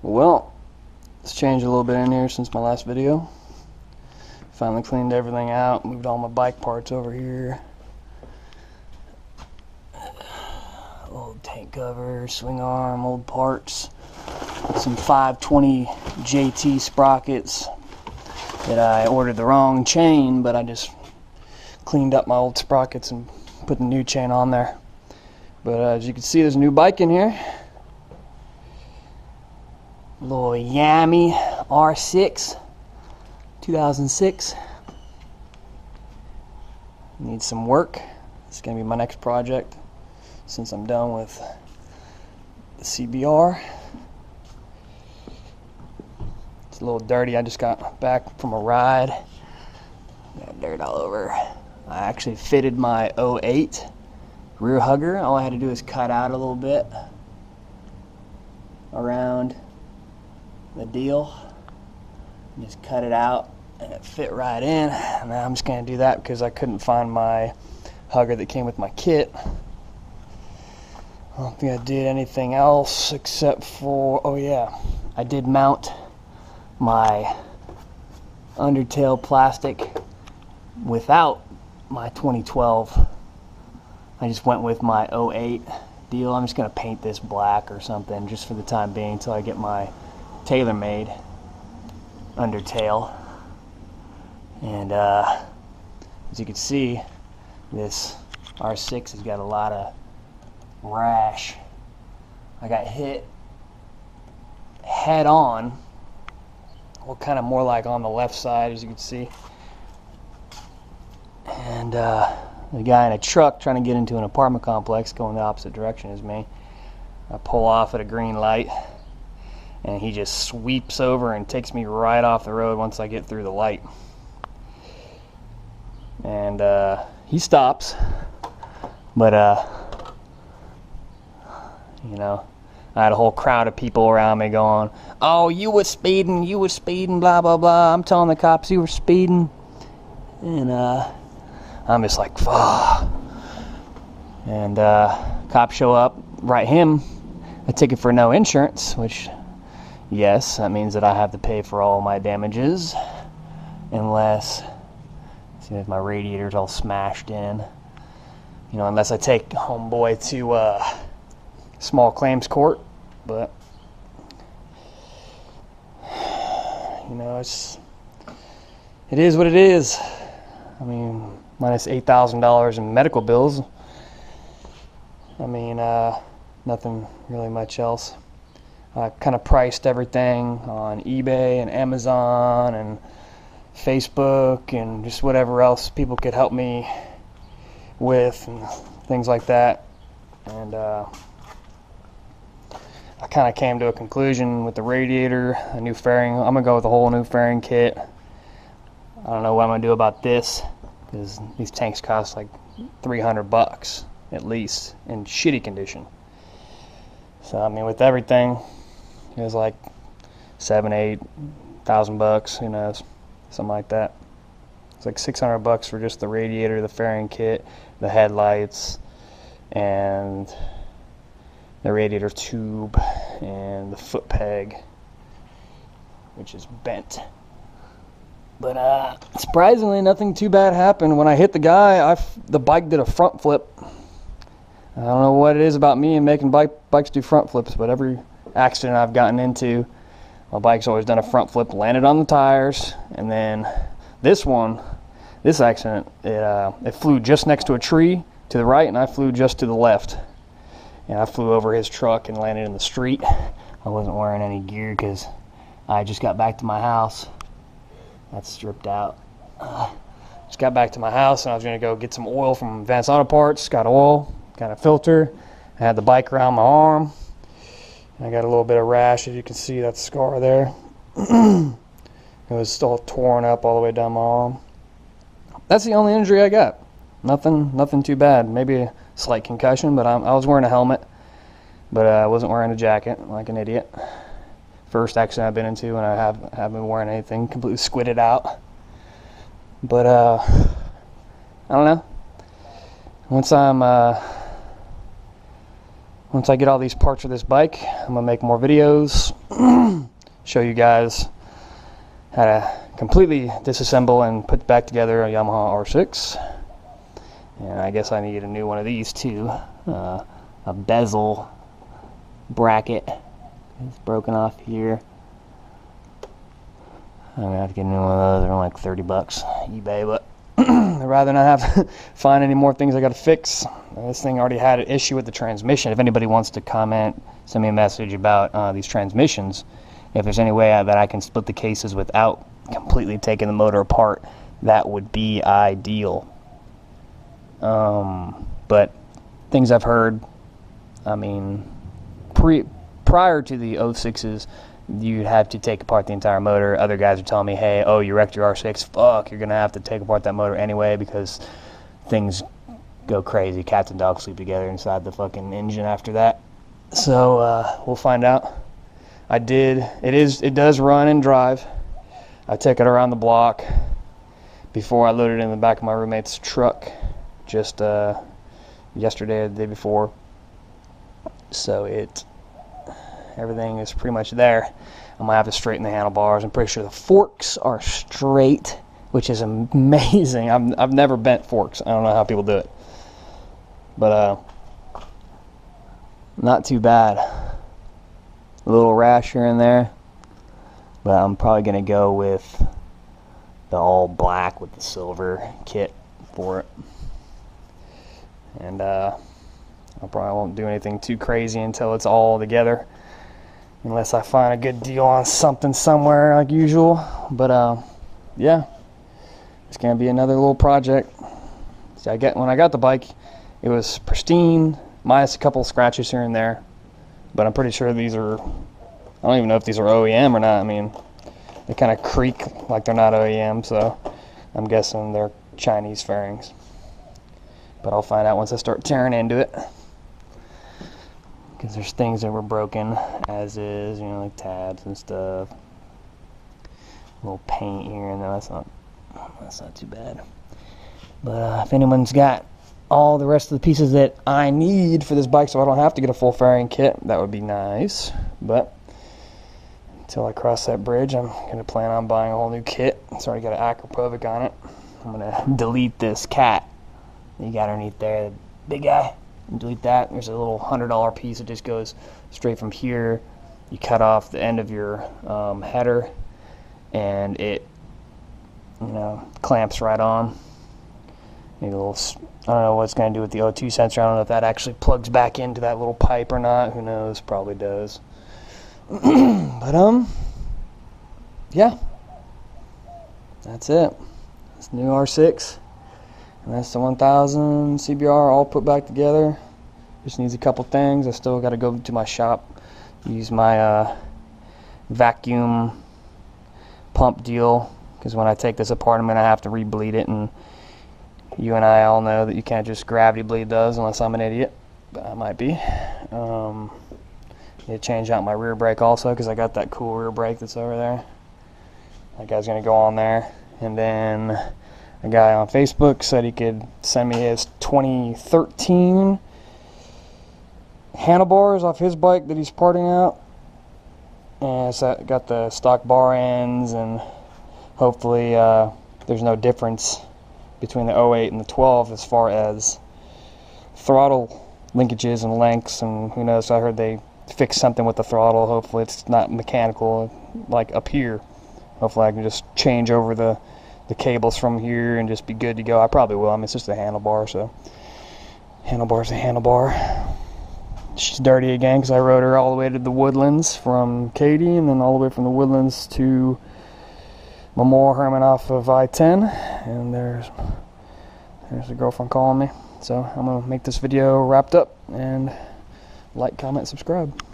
Well, it's changed a little bit in here since my last video. Finally cleaned everything out, moved all my bike parts over here. Old tank cover, swing arm, old parts. Some 520 JT sprockets that I ordered the wrong chain, but I just cleaned up my old sprockets and put the new chain on there. But as you can see, there's a new bike in here. A little Yamaha R6 2006. Needs some work. It's gonna be my next project since I'm done with the CBR. It's a little dirty. I just got back from a ride. Got dirt all over. I actually fitted my 08 rear hugger. All I had to do is cut out a little bit around the deal. Just cut it out and it fit right in. And now I'm just going to do that because I couldn't find my hugger that came with my kit. I don't think I did anything else except for, oh yeah, I did mount my undertail plastic without my 2012. I just went with my 08 deal. I'm just going to paint this black or something just for the time being until I get my tailor-made undertail. And as you can see, this R6 has got a lot of rash. I got hit head on, well, kind of more like on the left side, as you can see. And the guy in a truck trying to get into an apartment complex going the opposite direction as me. I pull off at a green light and he just sweeps over and takes me right off the road once I get through the light. And he stops, but you know, I had a whole crowd of people around me going, "Oh, you were speeding, blah blah blah." I'm telling the cops you were speeding, and I'm just like, "Fuck." And cops show up, write him a ticket for no insurance, which, yes, that means that I have to pay for all my damages, unless, see if my radiator's all smashed in, you know, unless I take homeboy to small claims court. But you know, it is what it is. I mean, minus $8,000 in medical bills. I mean, nothing really much else. I kind of priced everything on eBay and Amazon and Facebook and just whatever else people could help me with and things like that. And I kind of came to a conclusion with the radiator, a new fairing. I'm gonna go with a whole new fairing kit. I don't know what I'm gonna do about this because these tanks cost like $300 at least in shitty condition. So I mean, with everything, it was like $7,000-8,000, who knows, something like that. It's like $600 for just the radiator, the fairing kit, the headlights, and the radiator tube, and the foot peg, which is bent. But surprisingly, nothing too bad happened. When I hit the guy, the bike did a front flip. I don't know what it is about me and making bikes do front flips, but every accident I've gotten into, my bike's always done a front flip, landed on the tires, and then this accident, it flew just next to a tree to the right, and I flew just to the left. And I flew over his truck and landed in the street. I wasn't wearing any gear because I just got back to my house. That's stripped out. Just got back to my house and I was going to go get some oil from Advanced Auto Parts. Got oil, got a filter. I had the bike around my arm. I got a little bit of rash, as you can see, that scar there. It was still torn up all the way down my arm. That's the only injury I got. Nothing too bad. Maybe a slight concussion, but I was wearing a helmet, but I wasn't wearing a jacket like an idiot. First accident I've been into, and I haven't been wearing anything, completely squidded out. But I don't know. Once once I get all these parts for this bike, I'm gonna make more videos, show you guys how to completely disassemble and put back together a Yamaha R6. And I guess I need a new one of these too. A bezel bracket. It's broken off here. I'm gonna have to get a new one of those. They're like 30 bucks eBay, but I'd rather not have to find any more things I gotta fix. This thing already had an issue with the transmission. If anybody wants to comment, send me a message about these transmissions. If there's any way that I can split the cases without completely taking the motor apart, that would be ideal. But things I've heard, I mean, prior to the 06s, you'd have to take apart the entire motor. Other guys are telling me, hey, oh, you wrecked your R6, fuck, you're gonna have to take apart that motor anyway because things go crazy. Cats and dogs sleep together inside the fucking engine after that. So we'll find out. It does run and drive. I took it around the block before I loaded it in the back of my roommate's truck just yesterday or the day before. So everything is pretty much there. I'm gonna have to straighten the handlebars. I'm pretty sure the forks are straight, which is amazing. I've never bent forks. I don't know how people do it, but not too bad. A little rash here and there, but I'm probably gonna go with the all black with the silver kit for it. And I probably won't do anything too crazy until it's all together, unless I find a good deal on something somewhere like usual. But yeah, it's gonna be another little project. See, when I got the bike, it was pristine, minus a couple scratches here and there. But I'm pretty sure these are, I don't even know if these are OEM or not. I mean, they kind of creak like they're not OEM, so I'm guessing they're Chinese fairings. But I'll find out once I start tearing into it. Because there's things that were broken as is, you know, like tabs and stuff. A little paint here and there. That's not too bad. But if anyone's got all the rest of the pieces that I need for this bike so I don't have to get a full fairing kit, that would be nice. But until I cross that bridge, I'm going to plan on buying a whole new kit. It's already got an Acropovic on it. I'm going to delete this cat you got underneath there, the big guy. Delete that. There's a little $100 piece that just goes straight from here. You cut off the end of your header, and it, you know, clamps right on. Maybe a little, I don't know what it's going to do with the O2 sensor. I don't know if that actually plugs back into that little pipe or not. Who knows? Probably does. But yeah, that's it. It's new R6, and that's the 1000 CBR all put back together. Just needs a couple things. I still got to go to my shop, use my vacuum pump deal, because when I take this apart, I'm going to have to re-bleed it, and you and I all know that you can't just gravity bleed those unless I'm an idiot, but I might be. Need to change out my rear brake also, because I got that cool rear brake that's over there. That guy's going to go on there. And then a guy on Facebook said he could send me his 2013 handlebars off his bike that he's parting out. And it's got the stock bar ends, and hopefully there's no difference between the 08 and the 12 as far as throttle linkages and lengths, and who knows, I heard they fixed something with the throttle. Hopefully it's not mechanical like up here. Hopefully I can just change over the cables from here and just be good to go. I probably will. I mean, it's just a handlebar, so handlebar's a handlebar. She's dirty again because I rode her all the way to the Woodlands from Katy, and then all the way from the Woodlands to Memorial Herman off of I-10, and there's the girlfriend calling me. So I'm gonna make this video wrapped up, and like, comment, subscribe.